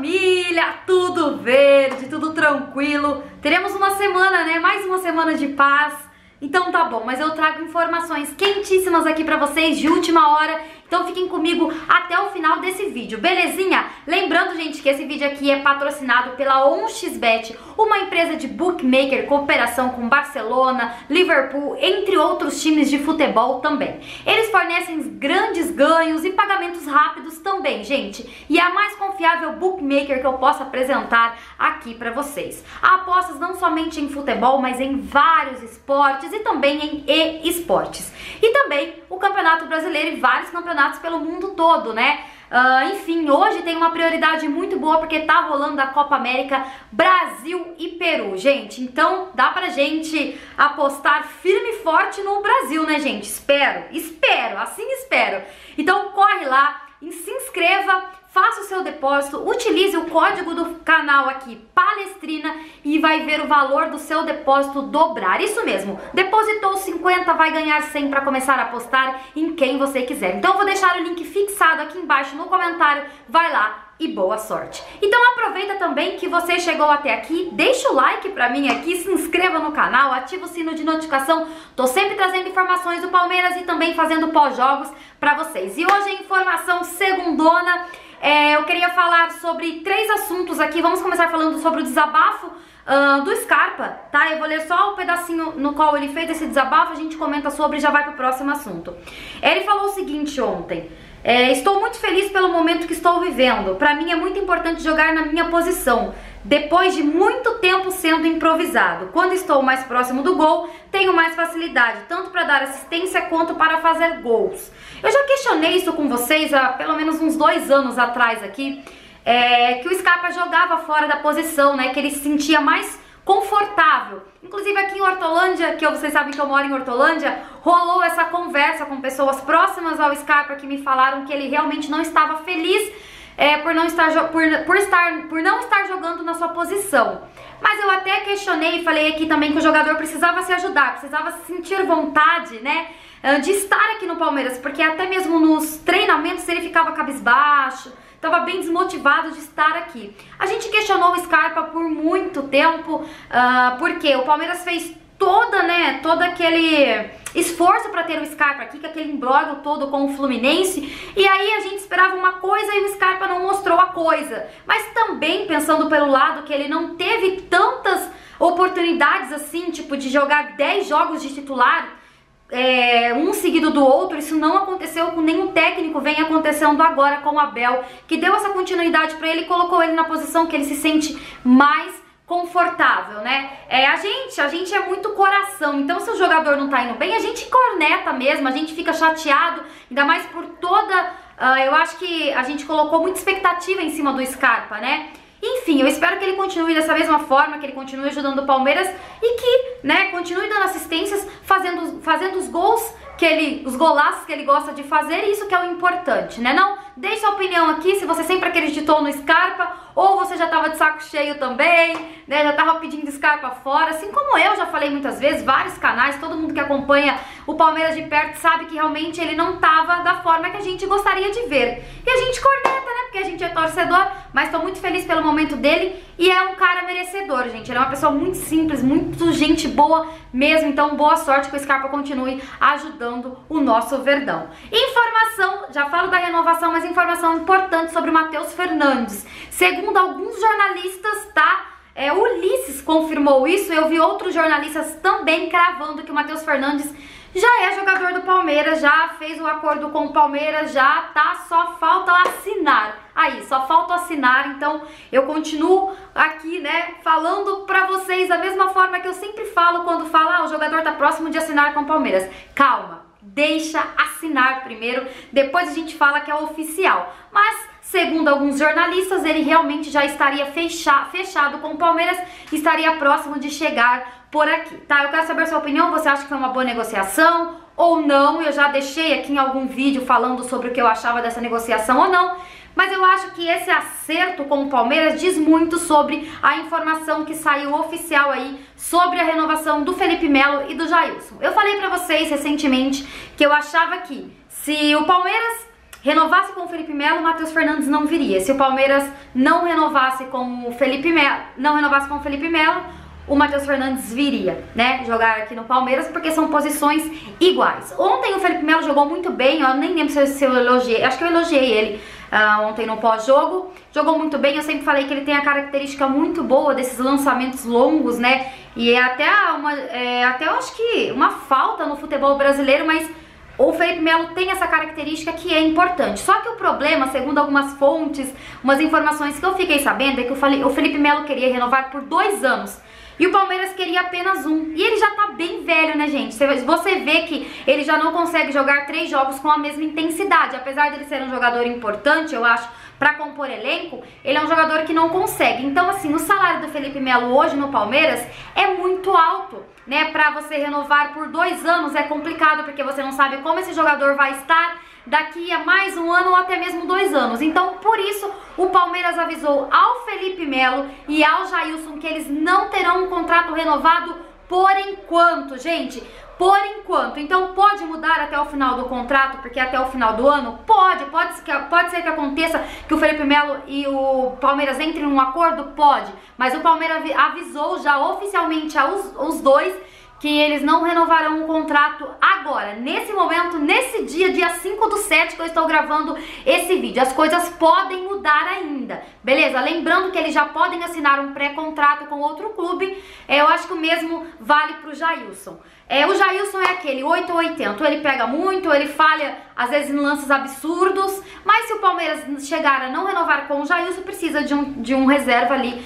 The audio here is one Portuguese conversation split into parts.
família, tudo verde, tudo tranquilo. Teremos uma semana, né? Mais uma semana de paz. Então tá bom, mas eu trago informações quentíssimas aqui pra vocês de última hora. Então fiquem comigo até o final desse vídeo, belezinha? Lembrando, gente, que esse vídeo aqui é patrocinado pela 1xBet, uma empresa de bookmaker, cooperação com Barcelona, Liverpool, entre outros times de futebol também. Eles fornecem grandes ganhos e pagamentos rápidos também, gente. E é a mais confiável bookmaker que eu posso apresentar aqui pra vocês. Há apostas não somente em futebol, mas em vários esportes e também em e-esportes. E também o Campeonato Brasileiro e vários campeonatos pelo mundo todo, né? Enfim, hoje tem uma prioridade muito boa porque tá rolando a Copa América Brasil e Peru, gente. Então dá pra gente apostar firme e forte no Brasil, né, gente? Espero, assim espero. Então corre lá e se inscreva, faça o seu depósito, utilize o código do canal aqui, Palestrina, e vai ver o valor do seu depósito dobrar. Isso mesmo, depositou 50, vai ganhar 100 para começar a apostar em quem você quiser. Então eu vou deixar o link fixado aqui embaixo no comentário, vai lá e boa sorte. Então aproveita também que você chegou até aqui, deixa o like pra mim aqui, se inscreva no canal, ativa o sino de notificação. Tô sempre trazendo informações do Palmeiras e também fazendo pós-jogos pra vocês. E hoje a informação segundona, eu queria falar sobre 3 assuntos aqui. Vamos começar falando sobre o desabafo do Scarpa, tá? Eu vou ler só o pedacinho no qual ele fez esse desabafo, a gente comenta sobre e já vai pro próximo assunto. Ele falou o seguinte ontem: estou muito feliz pelo momento que estou vivendo. Para mim é muito importante jogar na minha posição, depois de muito tempo sendo improvisado. Quando estou mais próximo do gol, tenho mais facilidade, tanto para dar assistência quanto para fazer gols. Eu já questionei isso com vocês há pelo menos uns 2 anos atrás aqui, que o Scarpa jogava fora da posição, né? Que ele se sentia mais confortável. Inclusive aqui em Hortolândia, que vocês sabem que eu moro em Hortolândia, rolou essa conversa com pessoas próximas ao Scarpa que me falaram que ele realmente não estava feliz por não estar jogando na sua posição. Mas eu até questionei e falei aqui também que o jogador precisava se ajudar, precisava sentir vontade, né, de estar aqui no Palmeiras, porque até mesmo nos treinamentos ele ficava cabisbaixo, estava bem desmotivado de estar aqui. A gente questionou o Scarpa por muito tempo, porque o Palmeiras fez todo aquele esforço para ter o Scarpa aqui, com aquele imbróglio todo com o Fluminense, e aí a gente esperava uma coisa e o Scarpa não mostrou a coisa. Mas também pensando pelo lado que ele não teve tantas oportunidades assim, tipo de jogar 10 jogos de titular, um seguido do outro. Isso não aconteceu com nenhum técnico, vem acontecendo agora com o Abel, que deu essa continuidade para ele e colocou ele na posição que ele se sente mais confortável, né? A gente é muito coração, então se o jogador não tá indo bem, a gente corneta mesmo, a gente fica chateado, ainda mais por eu acho que a gente colocou muita expectativa em cima do Scarpa, né? Enfim, eu espero que ele continue dessa mesma forma, que ele continue ajudando o Palmeiras e que, né, continue dando assistências, fazendo os gols os golaços que ele gosta de fazer, isso que é o importante, né? Não, deixa a opinião aqui se você sempre acreditou no Scarpa ou você já tava de saco cheio também, né? Já tava pedindo Scarpa fora, assim como eu já falei muitas vezes, vários canais, todo mundo que acompanha o Palmeiras de perto sabe que realmente ele não tava da forma que a gente gostaria de ver. E a gente corneta, né? Porque a gente é torcedor, mas tô muito feliz pelo momento dele e é um cara merecedor, gente. Ele é uma pessoa muito simples, muito gente boa mesmo, então boa sorte que o Scarpa continue ajudando o nosso Verdão. Informação, já falo da renovação, mas informação importante sobre o Matheus Fernandes. Segundo alguns jornalistas, tá? O Ulisses confirmou isso, eu vi outros jornalistas também cravando que o Matheus Fernandes já é jogador do Palmeiras, já fez o acordo com o Palmeiras, já tá, só falta assinar. Aí, só falta assinar, então eu continuo aqui, né, falando pra vocês da mesma forma que eu sempre falo quando falo, o jogador tá próximo de assinar com o Palmeiras. Calma, deixa assinar primeiro, depois a gente fala que é oficial. Mas, segundo alguns jornalistas, ele realmente já estaria fechado com o Palmeiras, estaria próximo de chegar por aqui, tá? Eu quero saber a sua opinião, você acha que foi uma boa negociação ou não? Eu já deixei aqui em algum vídeo falando sobre o que eu achava dessa negociação ou não, mas eu acho que esse acerto com o Palmeiras diz muito sobre a informação que saiu oficial aí sobre a renovação do Felipe Melo e do Jailson. Eu falei pra vocês recentemente que eu achava que se o Palmeiras renovasse com o Felipe Melo, o Matheus Fernandes não viria. Se o Palmeiras não renovasse com o Felipe Melo, o Matheus Fernandes viria, né, jogar aqui no Palmeiras, porque são posições iguais. Ontem o Felipe Melo jogou muito bem, eu nem lembro se eu elogiei, acho que eu elogiei ele ontem no pós-jogo. Jogou muito bem, eu sempre falei que ele tem a característica muito boa desses lançamentos longos, né, e é até eu acho que uma falta no futebol brasileiro, mas o Felipe Melo tem essa característica que é importante. Só que o problema, segundo algumas fontes, umas informações que eu fiquei sabendo, é que o Felipe Melo queria renovar por 2 anos. E o Palmeiras queria apenas 1. E ele já tá bem velho, né, gente? Você vê que ele já não consegue jogar 3 jogos com a mesma intensidade. Apesar dele ser um jogador importante, eu acho, pra compor elenco, ele é um jogador que não consegue. Então, assim, o salário do Felipe Melo hoje no Palmeiras é muito alto, né? Pra você renovar por 2 anos é complicado, porque você não sabe como esse jogador vai estar daqui a mais 1 ano ou até mesmo 2 anos. Então, por isso, o Palmeiras avisou ao Felipe Melo e ao Jailson que eles não terão um contrato renovado por enquanto, gente. Por enquanto. Então, pode mudar até o final do contrato, porque até o final do ano pode ser que aconteça que o Felipe Melo e o Palmeiras entrem num acordo, pode. Mas o Palmeiras avisou já oficialmente aos dois que eles não renovarão o contrato agora, nesse momento, nesse dia 5/7 que eu estou gravando esse vídeo. As coisas podem mudar ainda, beleza? Lembrando que eles já podem assinar um pré-contrato com outro clube. Eu acho que o mesmo vale pro Jailson. O Jailson é aquele 8 ou 80, ele pega muito, ele falha às vezes em lances absurdos, mas se o Palmeiras chegar a não renovar com o Jailson, precisa de um reserva ali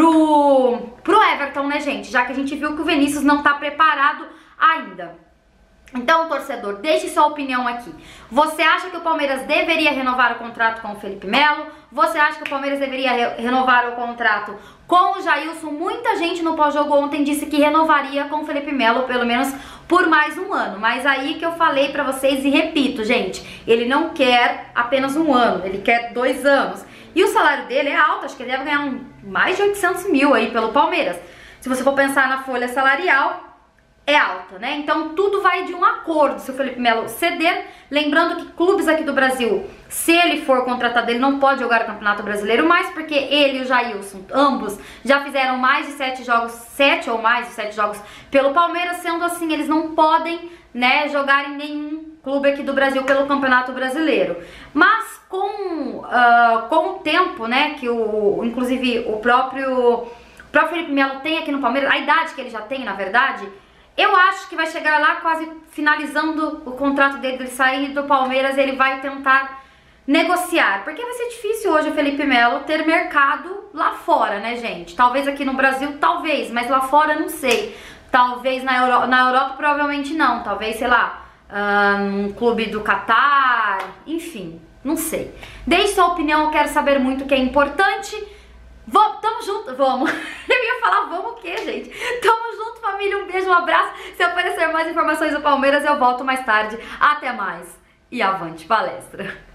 pro Everton, né, gente? Já que a gente viu que o Vinícius não tá preparado ainda. Então, torcedor, deixe sua opinião aqui. Você acha que o Palmeiras deveria renovar o contrato com o Felipe Melo? Você acha que o Palmeiras deveria renovar o contrato com o Jailson? Muita gente no pós-jogo ontem disse que renovaria com o Felipe Melo, pelo menos por mais 1 ano. Mas aí que eu falei pra vocês e repito, gente, ele não quer apenas 1 ano, ele quer 2 anos. E o salário dele é alto, acho que ele deve ganhar mais de 800 mil aí pelo Palmeiras. Se você for pensar na folha salarial, é alta, né? Então tudo vai de um acordo. Se o Felipe Melo ceder, lembrando que clubes aqui do Brasil, se ele for contratado, ele não pode jogar o Campeonato Brasileiro mais, porque ele e o Jailson, ambos, já fizeram mais de 7 jogos, 7 ou mais de 7 jogos pelo Palmeiras. Sendo assim, eles não podem, né, jogar em nenhum clube aqui do Brasil pelo Campeonato Brasileiro. Mas com o tempo, né, que inclusive o próprio Felipe Melo tem aqui no Palmeiras, a idade que ele já tem, na verdade, eu acho que vai chegar lá quase finalizando o contrato dele sair do Palmeiras, ele vai tentar negociar, porque vai ser difícil hoje o Felipe Melo ter mercado lá fora, né, gente? Talvez aqui no Brasil, talvez, mas lá fora não sei. Talvez na Europa provavelmente não, talvez, sei lá, um clube do Catar, enfim, não sei. Deixe sua opinião, eu quero saber muito, que é importante. Tamo junto, vamos. Eu ia falar vamos o quê, gente? Tamo junto, família, um beijo, um abraço. Se aparecer mais informações do Palmeiras, eu volto mais tarde. Até mais e avante palestra.